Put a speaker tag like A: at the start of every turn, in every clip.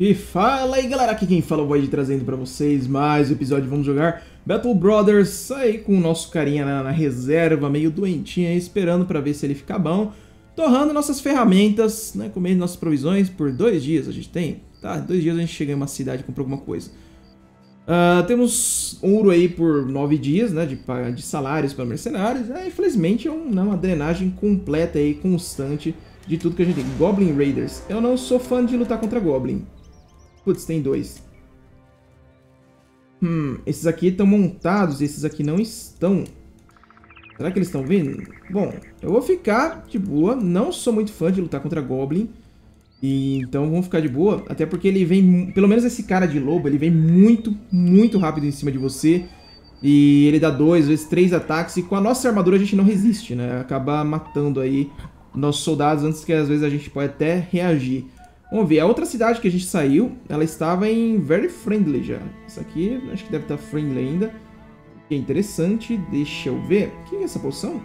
A: E fala aí galera, aqui quem fala é o Void trazendo pra vocês mais um episódio. Vamos jogar Battle Brothers aí com o nosso carinha na reserva, meio doentinho aí, esperando pra ver se ele fica bom. Torrando nossas ferramentas, né, comendo nossas provisões por 2 dias a gente tem. Tá, 2 dias a gente chega em uma cidade e compra alguma coisa. Temos ouro aí por 9 dias, né, de salários para mercenários. Infelizmente é uma drenagem completa aí, constante de tudo que a gente tem. Goblin Raiders. Eu não sou fã de lutar contra Goblin. Putz, tem 2. Esses aqui estão montados e esses aqui não estão. Será que eles estão vindo? Bom, eu vou ficar de boa. Não sou muito fã de lutar contra Goblin. E então vamos ficar de boa. Até porque ele vem... Pelo menos esse cara de lobo, ele vem muito, muito rápido em cima de você. E ele dá 2, às vezes 3 ataques. E com a nossa armadura a gente não resiste, né? Acaba matando aí nossos soldados antes que às vezes a gente pode até reagir. Vamos ver, a outra cidade que a gente saiu, ela estava em Very Friendly já. Essa aqui, acho que deve estar Friendly ainda. Que é interessante, deixa eu ver. O que é essa poção?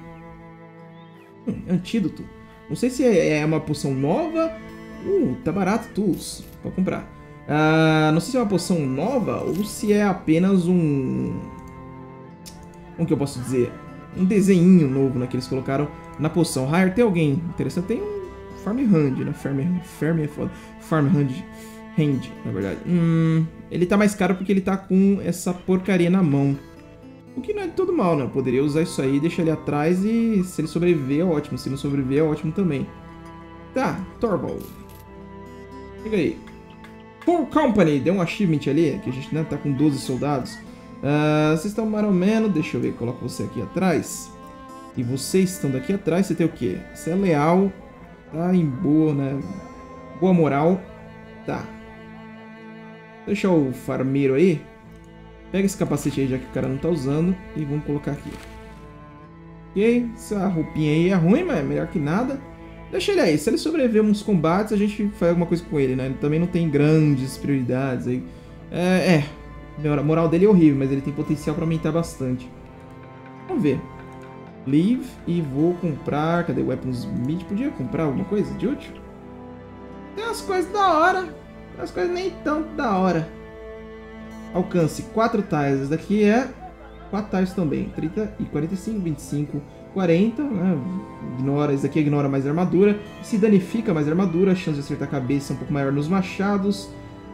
A: Antídoto. Não sei se é uma poção nova. Tá barato, tools. Pode comprar. Não sei se é uma poção nova ou se é apenas um... Como que eu posso dizer? Um desenho novo, né, que eles colocaram na poção. Hire, tem alguém interessante? Tem um... Farm Hand, né? Farm é foda. Farm Hand, na verdade. Ele tá mais caro porque ele tá com essa porcaria na mão. O que não é de todo mal, né? Eu poderia usar isso aí, deixar ele atrás e se ele sobreviver é ótimo. Se não sobreviver é ótimo também. Tá, Torvald. Chega aí. For Company, deu um achievement ali, que a gente, né, tá com 12 soldados. Vocês estão mais ou menos, deixa eu ver, coloco você aqui atrás. E vocês estão daqui atrás, você tem o quê? Você é leal. Tá em boa, né? Boa moral. Tá. Deixa o farmeiro aí. Pega esse capacete aí, já que o cara não tá usando. E vamos colocar aqui. Ok. Essa roupinha aí é ruim, mas é melhor que nada. Deixa ele aí. Se ele sobreviver uns combates, a gente faz alguma coisa com ele, né? Ele também não tem grandes prioridades aí. A moral dele é horrível, mas ele tem potencial pra aumentar bastante. Vamos ver. Leave e vou comprar... Cadê o Weaponsmith? Podia comprar alguma coisa de útil? Tem umas coisas da hora. Tem umas coisas nem tanto da hora. Alcance 4 tiles. Esse daqui é 4 tiles também. 30 e 45, 25, 40. Né? Ignora, esse daqui ignora mais armadura. Se danifica mais armadura. A chance de acertar a cabeça é um pouco maior nos machados.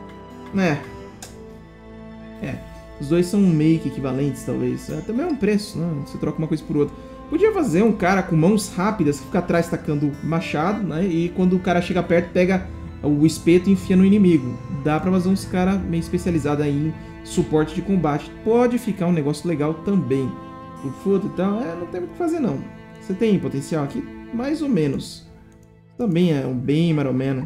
A: Os dois são meio que equivalentes, talvez. Também é um preço, né? Você troca uma coisa por outra. Podia fazer um cara com mãos rápidas que fica atrás tacando machado, né? E quando o cara chega perto, pega o espeto e enfia no inimigo. Dá pra fazer uns caras meio especializados em suporte de combate. Pode ficar um negócio legal também. O foda e tal, não tem muito o que fazer não. Você tem potencial aqui? Mais ou menos. Também é um bem mais ou menos.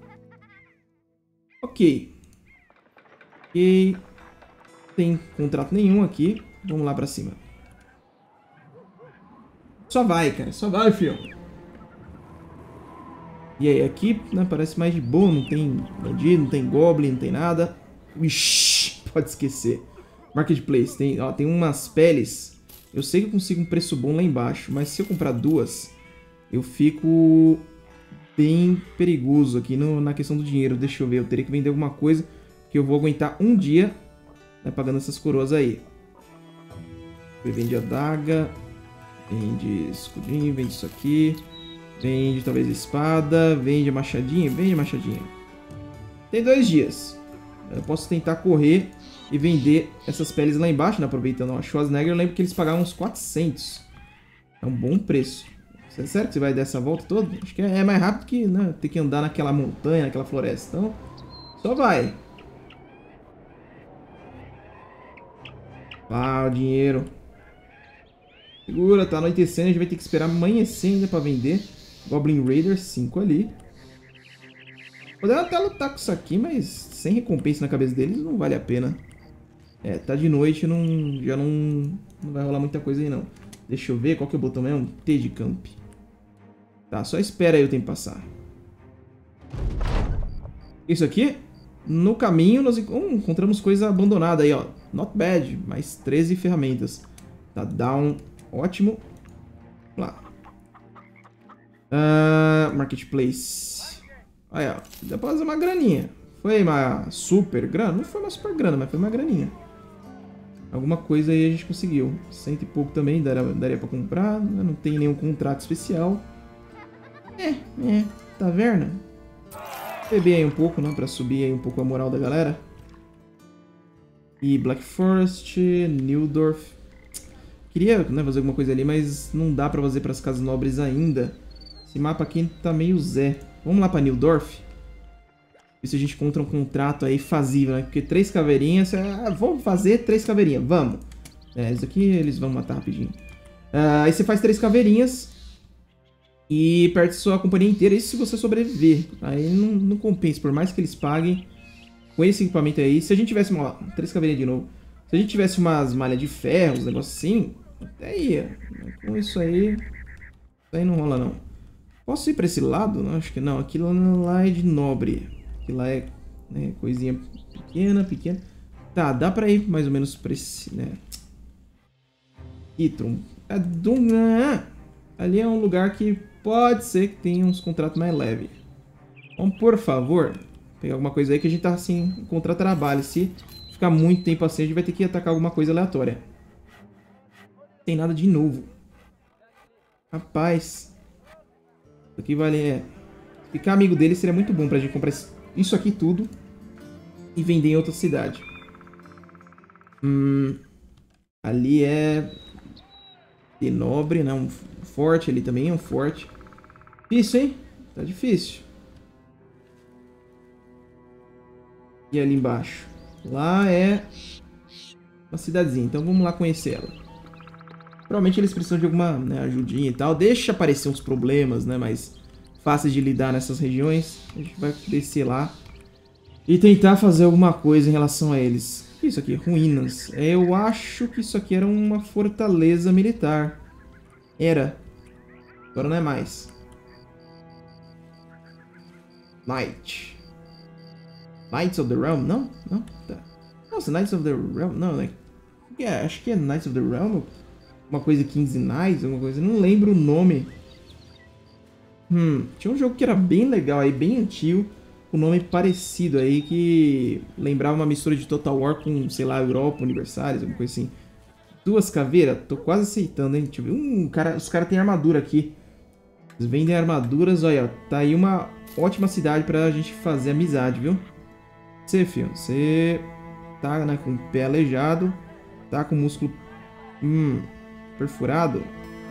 A: Ok. Ok. Tem contrato nenhum aqui. Vamos lá pra cima. Só vai, cara. Só vai, filho. E aí, aqui, né, parece mais de boa. Não tem bandido, não tem goblin, não tem nada. Ixi, pode esquecer. Marketplace. Tem umas peles. Eu sei que eu consigo um preço bom lá embaixo. Mas se eu comprar 2, eu fico bem perigoso aqui na questão do dinheiro. Deixa eu ver. Eu teria que vender alguma coisa. Que eu vou aguentar um dia, né, pagando essas coroas aí. Vende adaga. Vende escudinho, vende isso aqui. Vende talvez espada. Vende machadinha, vende machadinha. Tem 2 dias. Eu posso tentar correr e vender essas peles lá embaixo, né? Aproveitando a Schwarzenegger. Eu lembro que eles pagavam uns 400. É um bom preço. É sério que você vai dar essa volta toda? Acho que é mais rápido que, né, ter que andar naquela montanha, naquela floresta. Então, só vai. O dinheiro. Segura, tá anoitecendo, a gente vai ter que esperar amanhecer ainda pra vender. Goblin Raiders 5 ali. Podemos até lutar com isso aqui, mas sem recompensa na cabeça deles não vale a pena. Tá de noite, já não vai rolar muita coisa aí não. Deixa eu ver, qual que é o botão mesmo? T de camp. Tá, só espera aí o tempo passar. Isso aqui, no caminho nós encontramos coisa abandonada aí, ó. Not bad, mais 13 ferramentas. Tá down. Ótimo. Vamos lá. Marketplace. Aí, ó. Dá pra fazer uma graninha. foi uma super grana? Não foi uma super grana, mas foi uma graninha. Alguma coisa aí a gente conseguiu. 100 e pouco também daria pra comprar. Não tem nenhum contrato especial. Taverna. Beber aí um pouco, né? Pra subir aí um pouco a moral da galera. E Black Forest, Newdorf. Queria, né, fazer alguma coisa ali, mas não dá pra fazer pras casas nobres ainda. Esse mapa aqui tá meio zé. Vamos lá pra Newdorf. Ver se a gente encontra um contrato aí fazível, né? Porque 3 caveirinhas... vamos fazer 3 caveirinhas, vamos. Isso aqui eles vão matar rapidinho. Aí você faz 3 caveirinhas e perde sua companhia inteira. Isso se você sobreviver. Aí não compensa, por mais que eles paguem com esse equipamento aí. Se a gente tivesse... Ó, 3 caveirinhas de novo. Se a gente tivesse umas malhas de ferro, uns negócios assim, até ia. Com isso aí não rola não. Posso ir pra esse lado? Não, acho que não. Aquilo lá é de nobre. Aquilo lá é, né, coisinha pequena. Tá, dá pra ir mais ou menos pra esse, né? Itron. Ali é um lugar que pode ser que tenha uns contratos mais leves. Vamos, por favor, pegar alguma coisa aí que a gente tá assim, encontrar trabalho. Se ficar muito tempo assim, a gente vai ter que atacar alguma coisa aleatória. Não tem nada de novo. Rapaz. Isso aqui vale... Ficar amigo dele seria muito bom pra gente comprar isso aqui tudo e vender em outra cidade. Ali é... de nobre, né? Um forte ali também, é um forte. Difícil, hein? Tá difícil. E ali embaixo? Lá é uma cidadezinha, então vamos lá conhecer ela. Provavelmente eles precisam de alguma, né, ajudinha e tal. Deixa aparecer uns problemas, né, mais fáceis de lidar nessas regiões. A gente vai descer lá e tentar fazer alguma coisa em relação a eles. O que é isso aqui? Ruínas. Eu acho que isso aqui era uma fortaleza militar. Era. Agora não é mais. Knights of the Realm? Não? Não? Tá. Nossa, Knights of the Realm? Não, né? Acho que é Knights of the Realm. Uma coisa Kings Knights, alguma coisa. Não lembro o nome. Tinha um jogo que era bem legal aí, bem antigo. Com nome parecido aí, que lembrava uma mistura de Total War com, sei lá, Europa, Universalis, alguma coisa assim. 2 caveiras? Tô quase aceitando, hein? Deixa eu ver. Os caras têm armadura aqui. Eles vendem armaduras, olha. Tá aí uma ótima cidade pra gente fazer amizade, viu? Você, filho, você tá, né, com o pé aleijado. Tá com o músculo perfurado.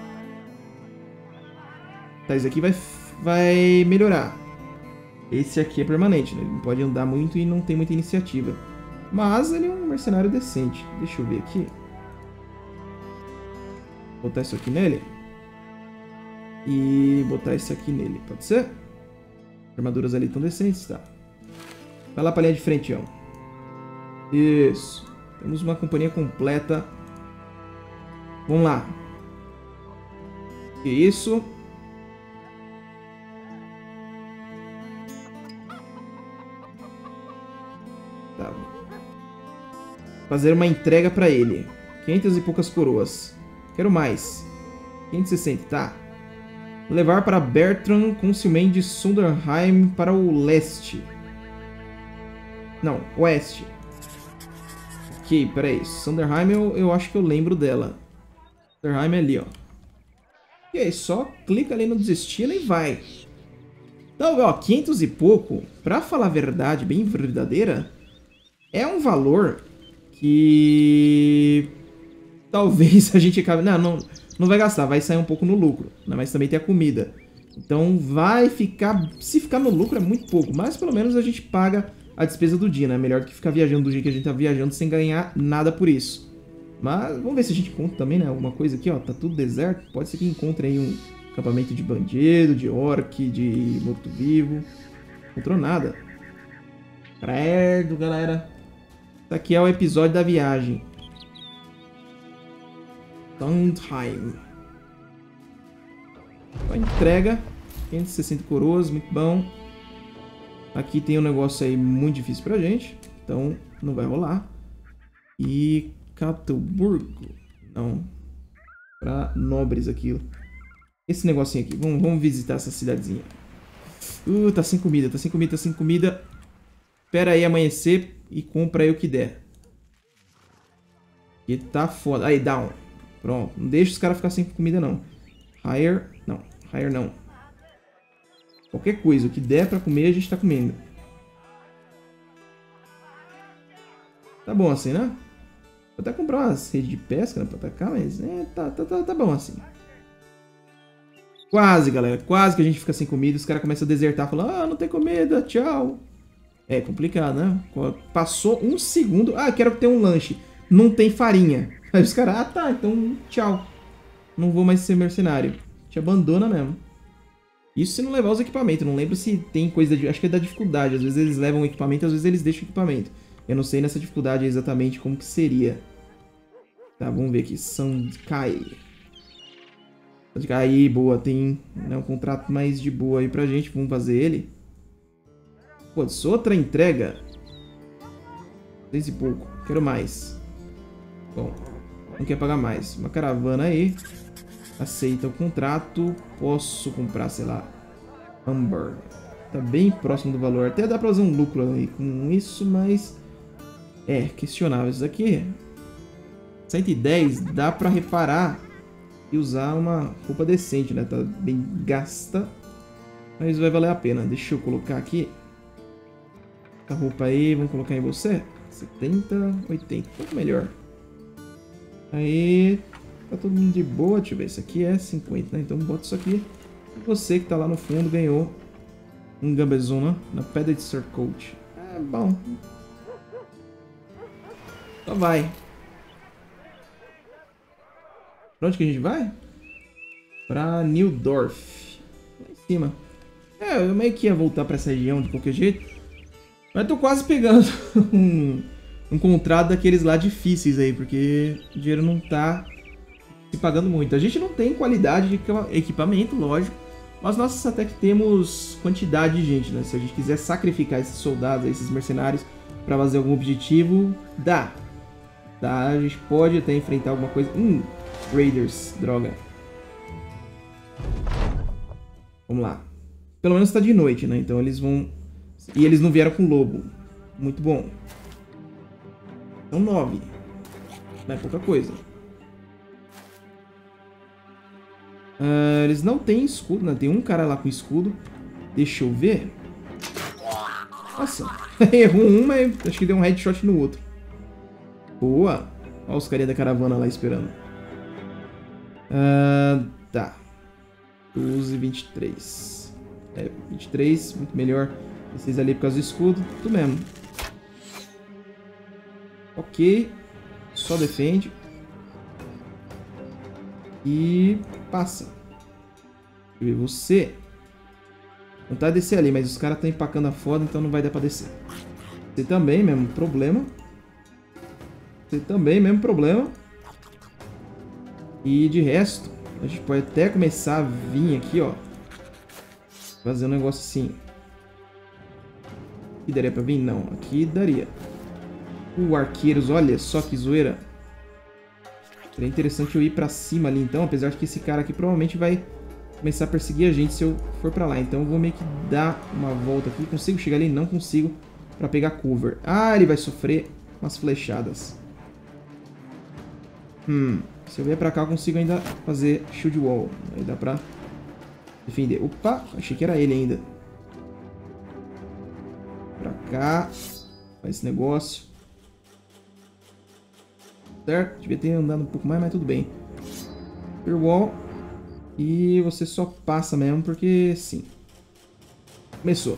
A: Tá, isso aqui vai melhorar. Esse aqui é permanente, né? Ele não pode andar muito e não tem muita iniciativa. Mas ele é um mercenário decente. Deixa eu ver aqui. Botar isso aqui nele. E botar isso aqui nele. Pode ser? Armaduras ali estão decentes, tá? Vai lá pra linha de frente, ó. Isso. Temos uma companhia completa. Vamos lá. Que isso? Tá. Fazer uma entrega pra ele. 500 e poucas coroas. Quero mais. 560, tá. Levar para Bertrand Consiglment de Sonderheim para o leste. Não, oeste. Ok, peraí. Sonderheim eu acho que eu lembro dela. Sonderheim é ali, ó. E aí, só clica ali no destino e vai. Então, ó, 500 e pouco, pra falar a verdade, bem verdadeira, é um valor que talvez a gente acabe... Não vai gastar, vai sair um pouco no lucro, né? Mas também tem a comida. Então vai ficar... Se ficar no lucro é muito pouco, mas pelo menos a gente paga a despesa do dia, né? Melhor do que ficar viajando do jeito que a gente tá viajando sem ganhar nada por isso. Mas vamos ver se a gente encontra também, né? Alguma coisa aqui, ó. Tá tudo deserto. Pode ser que encontre aí um acampamento de bandido, de orc, de morto-vivo. Não encontrou nada. Credo, galera. Isso aqui é o episódio da viagem. Sondheim. A entrega. 560 coroas, muito bom. Aqui tem um negócio aí muito difícil pra gente. Então não vai rolar. E Catelburgo. Não. Pra nobres aquilo. Esse negocinho aqui. Vamos visitar essa cidadezinha. Tá sem comida, tá sem comida, tá sem comida. espera aí amanhecer e compra aí o que der. Que tá foda. Aí, down. Pronto. Não deixa os caras ficar sem comida, não. Higher. Não. Higher não. Qualquer coisa. O que der pra comer, a gente tá comendo. Tá bom assim, né? Vou até comprar umas redes de pesca, né, pra atacar, mas tá bom assim. Quase, galera. Quase que a gente fica sem comida. Os caras começam a desertar, falando, ah, não tem comida, tchau. É complicado, né? Passou um segundo. Ah, quero ter um lanche. Não tem farinha. Aí os caras, ah, tá, então tchau. Não vou mais ser mercenário. Te abandona mesmo. Isso se não levar os equipamentos. Não lembro se tem coisa de... Acho que é da dificuldade. Às vezes eles levam o equipamento, às vezes eles deixam o equipamento. Eu não sei nessa dificuldade exatamente como que seria. Tá, vamos ver aqui. Sankai. Aí, boa. Tem, né, um contrato mais de boa aí pra gente. Vamos fazer ele. Pô, outra entrega. 10 e pouco. Quero mais. Bom, não quer pagar mais. Uma caravana aí. Aceita o contrato. Posso comprar, sei lá, Amber. Tá bem próximo do valor. Até dá pra fazer um lucro aí com isso, mas... É, questionável. Isso aqui... 110 dá pra reparar e usar uma roupa decente, né? Tá bem gasta. Mas vai valer a pena. Deixa eu colocar aqui. A roupa aí, vamos colocar em você. 70, 80. Um pouco melhor. Aí... Tá todo mundo de boa. Deixa eu ver. Isso aqui é 50, né? Então bota isso aqui. E você que tá lá no fundo ganhou um Gambezona na Pedra de Surcoat. É bom. Só vai. Pra onde que a gente vai? Pra Nildorf. Lá em cima. É, eu meio que ia voltar pra essa região de qualquer jeito. Mas tô quase pegando um contrato daqueles lá difíceis aí. Porque o dinheiro não tá se pagando muito. A gente não tem qualidade de equipamento, lógico. Mas nós até que temos quantidade de gente, né? Se a gente quiser sacrificar esses soldados, esses mercenários, pra fazer algum objetivo, dá. Tá, a gente pode até enfrentar alguma coisa. Raiders, droga. Vamos lá. Pelo menos tá de noite, né? Então eles vão... E eles não vieram com lobo. Muito bom. São 9. Não é pouca coisa. Eles não têm escudo, né? Tem um cara lá com escudo. Deixa eu ver. Nossa. Errou um, mas acho que deu um headshot no outro. Boa. Olha os carinha da caravana lá esperando. Tá. 12, 23. É, 23, muito melhor. Vocês ali por causa do escudo. Tudo mesmo. Ok. Só defende. E passa. Deixa eu ver você. Vontade de descer ali, mas os caras estão empacando a foda, então não vai dar pra descer. Você também, mesmo problema. Você também, mesmo problema. E de resto, a gente pode até começar a vir aqui, ó. Fazer um negócio assim. Aqui daria pra vir? Não. Aqui daria. Arqueiros, olha só que zoeira. Seria interessante eu ir pra cima ali, então. Apesar de que esse cara aqui provavelmente vai começar a perseguir a gente se eu for pra lá. Então eu vou meio que dar uma volta aqui. Consigo chegar ali? Não consigo. Pra pegar cover. Ah, ele vai sofrer umas flechadas. Se eu vier pra cá, eu consigo ainda fazer shield wall. Aí dá pra defender. Opa, achei que era ele ainda. Pra cá. Faz esse negócio. Certo? Devia ter andado um pouco mais, mas tudo bem. Spear wall. E você só passa mesmo, porque sim. Começou.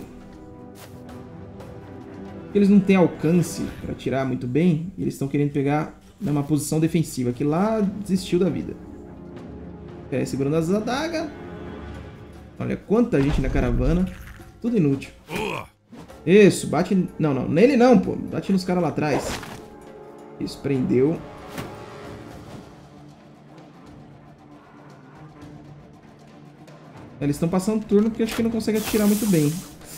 A: Eles não têm alcance pra tirar muito bem. E eles estão querendo pegar numa posição defensiva, que lá desistiu da vida. É, segurando as adagas. Olha quanta gente na caravana. Tudo inútil. Isso, bate... Não, não. Nele não, pô. Bate nos caras lá atrás. Isso, prendeu. Eles estão passando turno porque acho que não consegue atirar muito bem.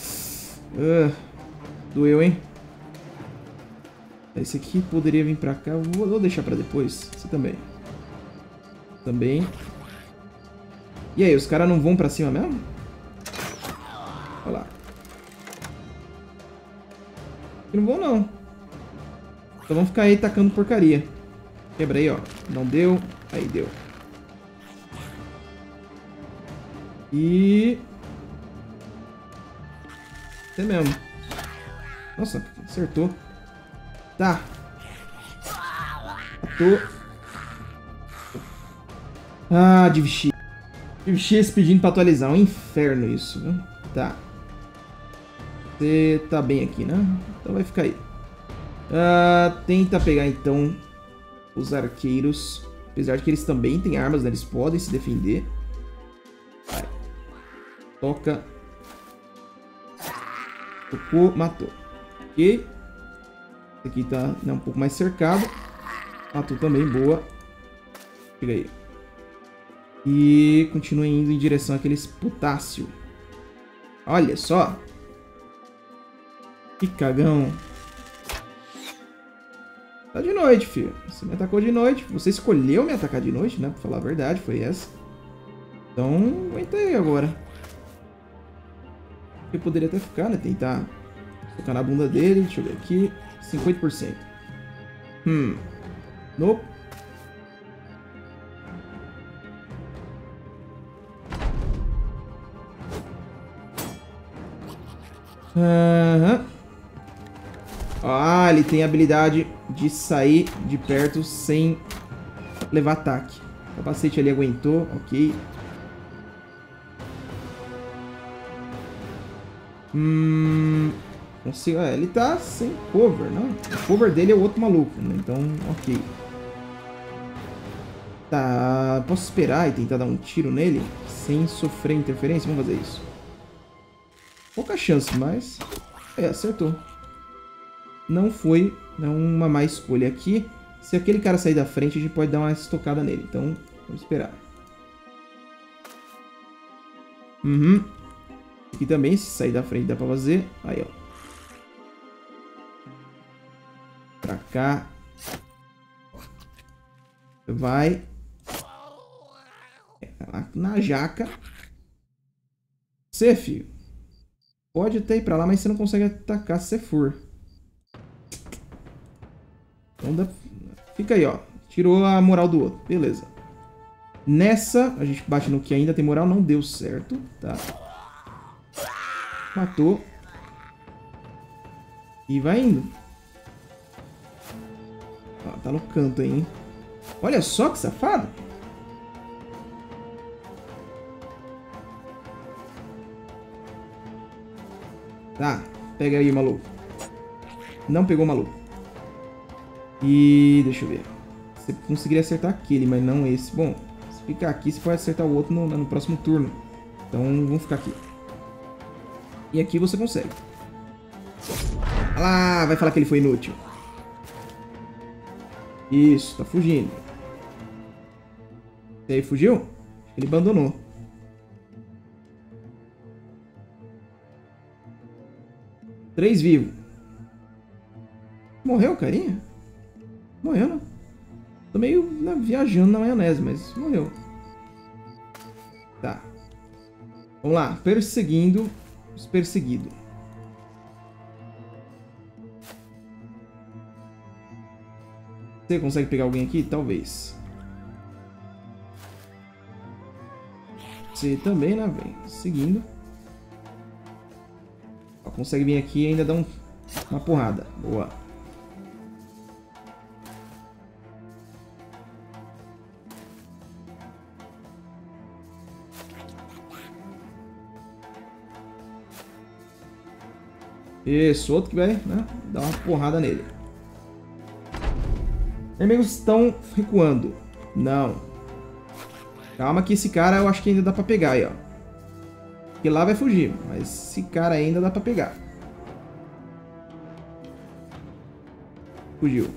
A: Doeu, hein? Esse aqui poderia vir pra cá. Vou deixar pra depois. Você também. Também. E aí, os caras não vão pra cima mesmo? Olha lá. E não vão, não. Então vamos ficar aí tacando porcaria. Quebra aí, ó. Não deu. Aí, deu. E... é mesmo. Nossa, acertou. Tá. Matou. Ah, Divx. Divx pedindo pra atualizar. Um inferno isso, viu? Tá. Você tá bem aqui, né? Então vai ficar aí. Tenta pegar, então, os arqueiros. Apesar de que eles também têm armas, né? Eles podem se defender. Vai. Toca. Tocou, matou. Ok. Esse aqui tá, né, um pouco mais cercado. Matou também, boa. Chega aí. E continua indo em direção àqueles potássio. Olha só. Que cagão. Tá de noite, filho. Você me atacou de noite. Você escolheu me atacar de noite, né? Pra falar a verdade, foi essa. Então, aguenta aí agora. Eu poderia até ficar, né? Tentar tocar na bunda dele. Deixa eu ver aqui. 50%. Nope. Ah, ele tem a habilidade de sair de perto sem levar ataque. O capacete ali aguentou, ok. Consigo, ele tá sem cover, não? O cover dele é o outro maluco, né? Então, ok. Tá, posso esperar e tentar dar um tiro nele sem sofrer interferência? Vamos fazer isso. Pouca chance, mas... acertou. Não foi uma má escolha aqui. Se aquele cara sair da frente, a gente pode dar uma estocada nele. Então, vamos esperar. Aqui também, se sair da frente, dá pra fazer. Aí, ó. Pra cá. Vai. Na jaca. Você, filho. Pode até ir pra lá, mas você não consegue atacar se você for. Então fica aí, ó. Tirou a moral do outro. Beleza. Nessa, a gente bate no que ainda tem moral. Não deu certo. Tá. Matou. E vai indo. Ó, tá no canto aí, hein? Olha só que safado. Tá. Pega aí, maluco. Não pegou o maluco. E deixa eu ver. Você conseguiria acertar aquele, mas não esse. Bom, se ficar aqui, você pode acertar o outro no próximo turno. Então, vamos ficar aqui. E aqui você consegue. Olha lá, vai falar que ele foi inútil. Isso, tá fugindo. E aí, fugiu? Ele abandonou. Três vivos. Morreu, carinha? Morreu, né? Tô meio viajando na maionese, mas morreu. Tá. Vamos lá. Perseguindo os perseguidos. Você consegue pegar alguém aqui? Talvez. Você também, né, velho? Seguindo. Ó, consegue vir aqui e ainda dar uma porrada. Boa. Isso, outro que vai, né, dar uma porrada nele. Inimigos estão recuando. Não. Calma que esse cara eu acho que ainda dá pra pegar aí, ó. Porque lá vai fugir, mas esse cara ainda dá pra pegar. Fugiu.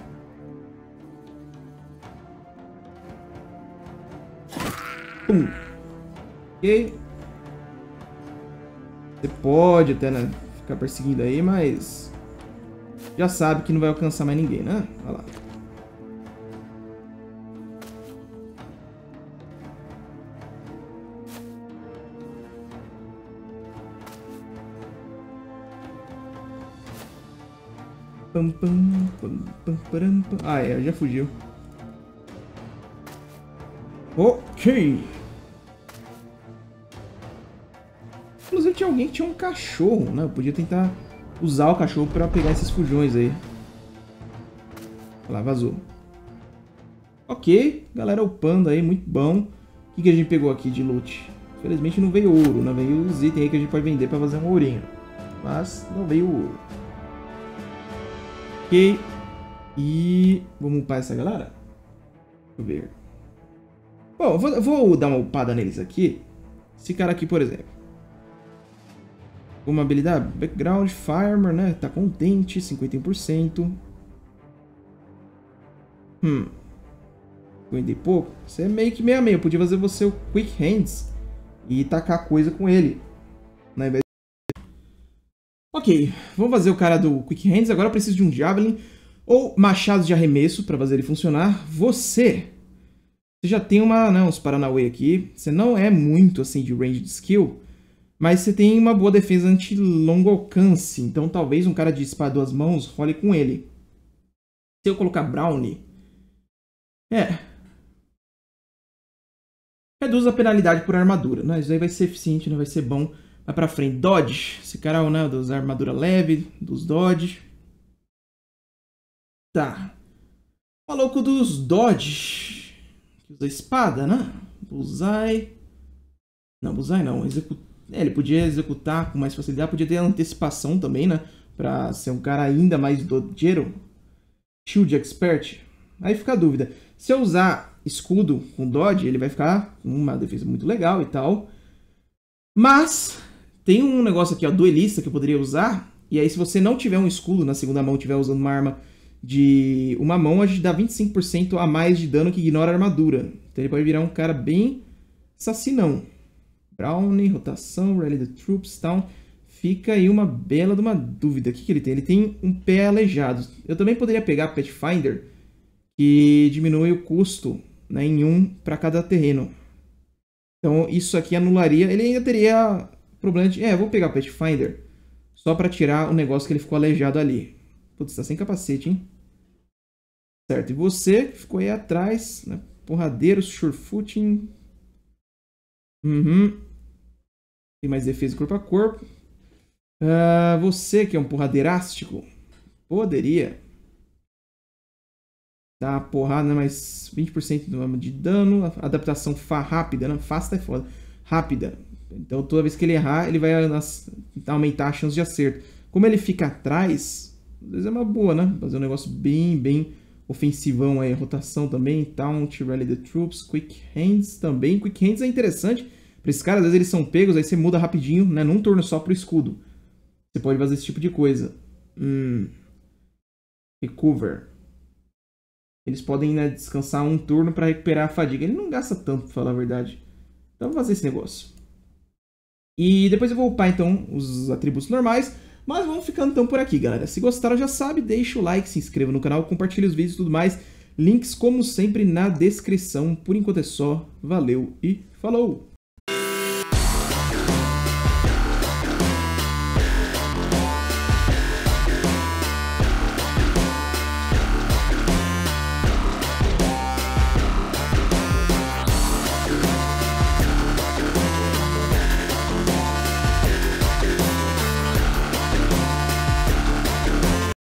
A: Pum. Ok. Você pode até, né, ficar perseguindo aí, mas já sabe que não vai alcançar mais ninguém, né? Olha lá. Pam, pam, pam, pam, param, pam. Ah, é, já fugiu. Ok. Inclusive tinha alguém que tinha um cachorro, né? Eu podia tentar usar o cachorro pra pegar esses fujões aí. Olha lá, vazou. Ok, galera upando aí, muito bom. O que a gente pegou aqui de loot? Infelizmente não veio ouro, né? Veio os itens aí que a gente pode vender pra fazer um ourinho. Mas não veio ouro. Ok. E vamos upar essa galera? Deixa eu ver. Bom, eu vou dar uma upada neles aqui. Esse cara aqui, por exemplo. Uma habilidade, background, farmer, né? Tá contente, 51%. 50 e pouco. Você é meio que meio a meio. Eu podia fazer você o Quick Hands e tacar coisa com ele. Né? Ok, vamos fazer o cara do Quick Hands. Agora eu preciso de um Javelin ou machado de arremesso para fazer ele funcionar. Você já tem uns Paranauê aqui. Você não é muito assim de range de skill, mas você tem uma boa defesa anti-longo alcance. Então talvez um cara de espada duas mãos role com ele. Se eu colocar Brownie... reduz a penalidade por armadura. Né? Isso aí vai ser eficiente, né? Vai ser bom. Vai pra frente. Dodge. Esse cara é o dos armadura leve, dos Dodge. Tá. Maluco dos Dodge. Que usa espada, né? Bullseye. Não, Bullseye não. Ele podia executar com mais facilidade. Podia ter antecipação também, né? Pra ser um cara ainda mais dodgeiro. Shield Expert. Aí fica a dúvida. Se eu usar escudo com Dodge, ele vai ficar com uma defesa muito legal e tal. Mas tem um negócio aqui, ó, duelista, que eu poderia usar. E aí se você não tiver um escudo na segunda mão, estiver usando uma arma de uma mão, a gente dá 25% a mais de dano que ignora a armadura. Então ele pode virar um cara bem assassinão. Brownie, rotação, Rally the Troops, tal. Fica aí uma bela de uma dúvida. O que ele tem? Ele tem um pé aleijado. Eu também poderia pegar Pathfinder, que diminui o custo, né, em 1 para cada terreno. Então isso aqui anularia. Ele ainda teria problema de... eu vou pegar o Pathfinder só para tirar o negócio que ele ficou aleijado ali. Putz, tá sem capacete, hein? Certo, e você que ficou aí atrás, né? Porradeiro, surefooting. Tem mais defesa corpo a corpo. Você que é um porradeirástico, poderia dar uma porrada, né? Mais 20% de dano. Adaptação rápida, né? Fasta é foda. Rápida. Então toda vez que ele errar, ele vai aumentar a chance de acerto. Como ele fica atrás, às vezes é uma boa, né? Fazer um negócio bem ofensivão aí. Rotação também. Taunt, Rally the Troops. Quick Hands também. Quick Hands é interessante. Para esses caras, às vezes eles são pegos, aí você muda rapidinho, né? Num turno só pro escudo. Você pode fazer esse tipo de coisa. Recover. Eles podem, né, descansar um turno para recuperar a fadiga. Ele não gasta tanto, pra falar a verdade. Então vou fazer esse negócio. E depois eu vou upar então os atributos normais. Mas vamos ficando então por aqui, galera. Se gostaram, já sabe, deixa o like, se inscreva no canal, compartilhe os vídeos e tudo mais. Links, como sempre, na descrição. Por enquanto é só. Valeu e falou!